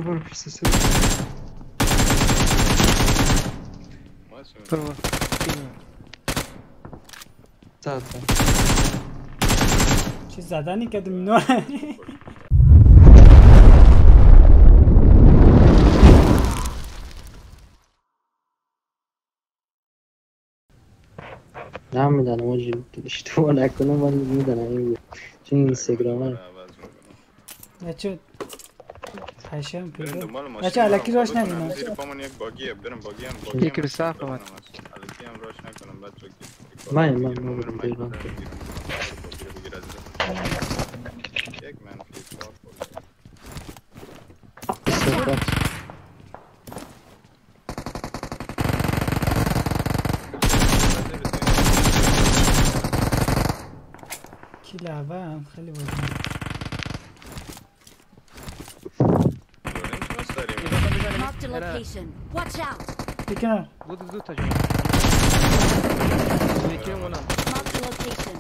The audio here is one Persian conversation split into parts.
برو پیش سه برو زد چی زدنی کردم اینا نه میدنم آجی اشتباه نکنم ولی میدنم این چون اینستاگرام بچه خشم بریم پیدا دنبال ماشین بچه علکی راش فالو کنم. نگینا زیر پامون یک باگیه بریم باگی هم یکی رو صف اومد. علکی هم راش نکنم بچه من بریم بگیرم یک منفی 4 صحبت کی لعبه هم خیلی بازی Marked a location. Watch out. بکنار زود تا جون یکی اونم Marked a location.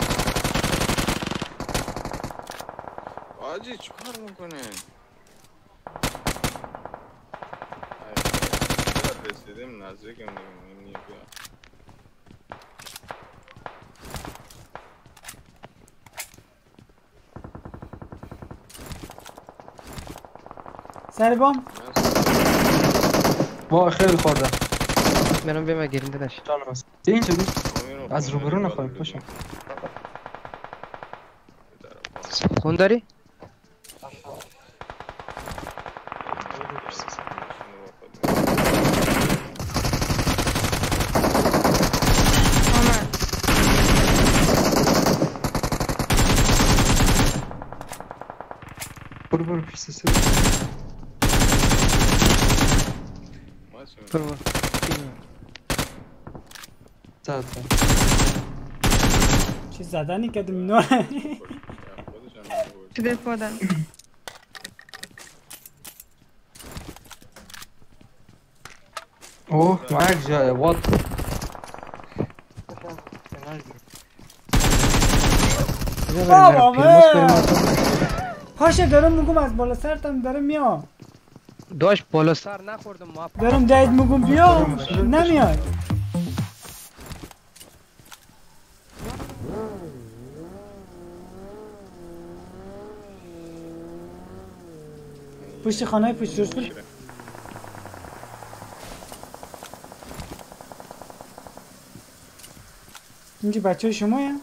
آجی چکار میکنه رسیدیم نزدیکم دیگه بیا سر بام وای خیلی خوردم منم بیم گیریم داداش جانم هست اینجا بود از روبرو نخواهیم پاشم خون داری؟ برو پیش سه برو زد چی زدنی کردم اینا تو دفاع اوه معك جاي وات پاشه دارم میگم از بالا سرتم دارم میام داشت بالا سر نخوردم ما دارم داید میگم بیا نمیای پشت خانه پشت روز بل اینجا بچه شما یا؟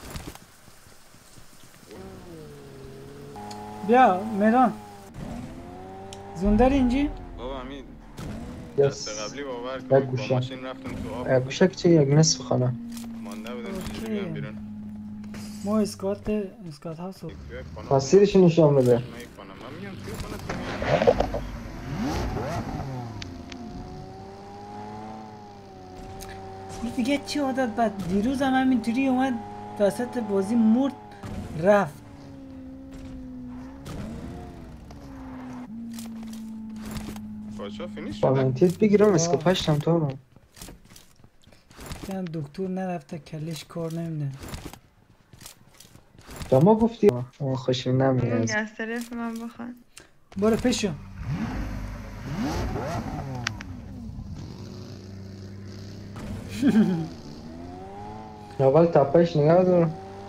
بیا میدان زونداری اینجی؟ بابا همین يس دست قبلی باور یک کن با گوشه ماشین رفتم تو آب گوشک چه یک نصف خانه مانده بودم چجوری بیام بیرون ما اسکات هاوس توی خانه مسیرش نشان بده من میام توی خانه این دیگه چی عادت بد دیروز هم همینطوری اومد وسط بازی مرد رفت پاشا فینیش با شده من تیت بگیرم اسکوپش هم تو رو دیدم دکتر نرفته کلش کار نمیده ما گفتی اون خوشی نمیاد از طرف من بخوان برو پیشو اول تپش نگاه دار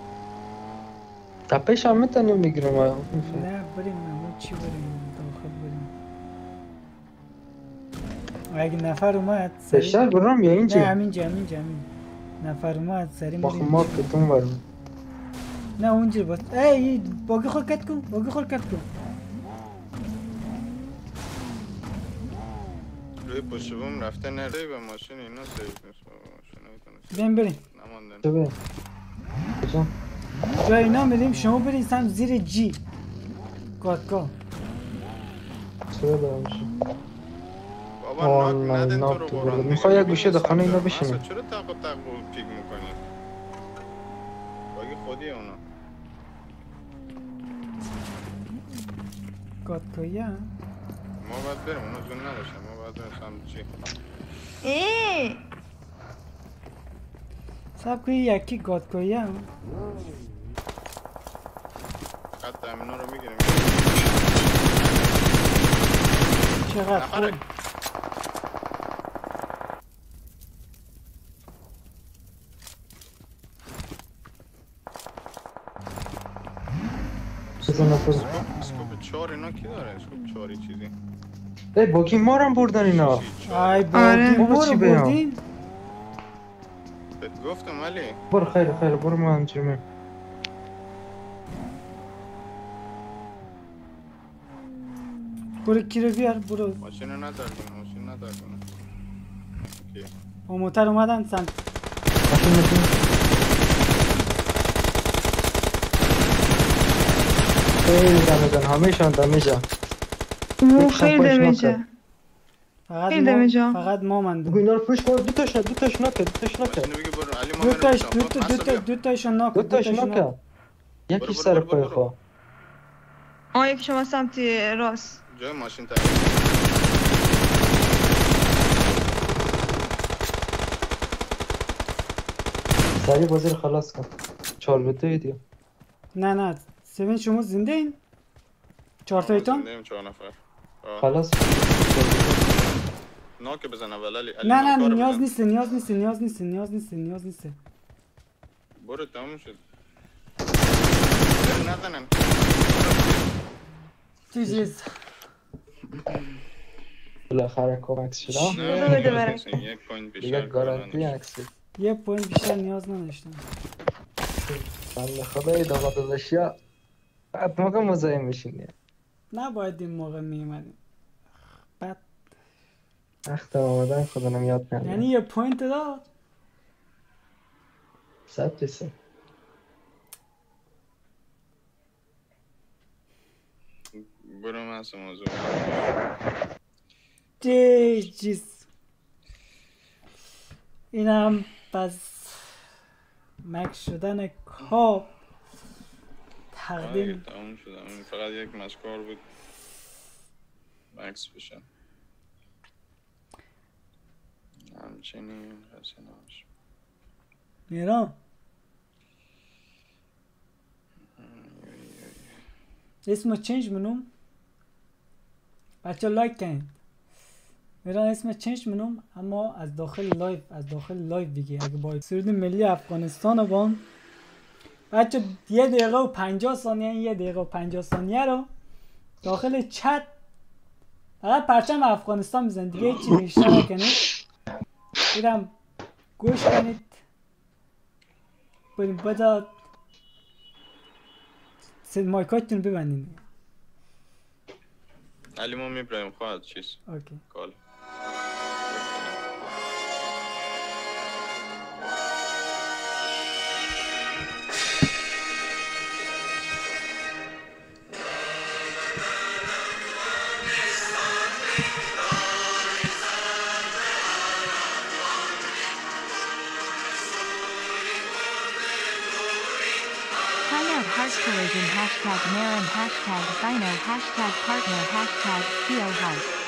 تپش هم میتونیم بگیرم نه بریم نمون چی بریم داخل بریم اگه نفر اومد بیشتر برم یا نه اینجا همینجا نفر اومد سری ما بریم ما کتون برم نه اونجا باز ای باگی خود کت کن روی پشت بوم رفته نره به ماشین اینا سیف نیست بریم نماندن چه بریم کجا جا اینا میریم شما بریم سم زیر جی گاتگاه چه برمش بابا ناک ندن تو رو بران میخوای یک گوشه در خانه اینا بشینیم چرا تق و تق پیک میکنی باگی خودی اونا گاتگاهی هم ما باید بریم اونا جون نداشتن ما باید بریم سمت چی سب کنی یکی گاتگاهی هم قد امینا رو میگیریم چقدر نفره. خوب. بزن نفر. اسکوپ 4 اینا کی داره؟ اسکوپ 4 چیزی. ای باگی ما رو هم بردن اینا. ای آره. باقی ما چی رو بیام؟ بردین. بهت گفتم علی. برو خیر برو ما انجامیم. برو کی رو بیار برو. ماشین رو ماشین نداریم. اوکی. با موتر اومدن سمت. ماشین. خیلی دمیجن همهشان دمیجن. اوه یک خیلی شمپاش دمیجه. نکرد. فقط خیلی ما دمیجه. بگو مندم. اینا رو پوش کن. دوتاش نکرد. ماشین بگی برو علی ما میرم. دوتاشون ناکن. دوتاش نکرد. یکیش سر پای خواه. یکی شما سمت راست. جای ماشین تا سریع بازی رو خلاص کن. 4-2 دیگه. نه سیمین شما زنده این؟ 4 تایتان؟ 4 نفر. خلاص. ناک بزن اول علی. نه ناکا رو نیاز بزن. نیست. برو تموم شد. نزنن. چیز بالاخره کمک شدم. بده بده برم. یک پوینت بیشتر. دیگه گارانتی عکسی. یه پوینت بیشتر نیاز نداشتم. بنده خدای داغ داداشیا. بعد موقع مزاحم میشین. نباید این موقع میومدیم. بعد وقت آمدن خدا نمیاد یعنی نمیاد. یه پوینت داد. 100%. برو مثل موضوع. چیز اینم پس مک شدن کاب تقدیم. تموم شد. این فقط یک مشکار بود. مکس بشن. همچنین خسناش. میرم اسمو چنج منوم بچه لایک کنید. میرم اسم چنج منوم اما از داخل لایف بگی. اگه با سرود ملی افغانستان رو بان بچه 1 دقیقه و 50 ثانیه این 1 دقیقه و 50 ثانیه رو داخل چت فقط پرچم افغانستان بزن دیگه هیچی بیشتر نکنید. میرم گوش کنید. بریم بدا مایکاتون ببندید. علی ما میبریم خواهد چیز. اوکی. کال. Find out Heart Collision #Marin #Dino #Partner #CO Heart.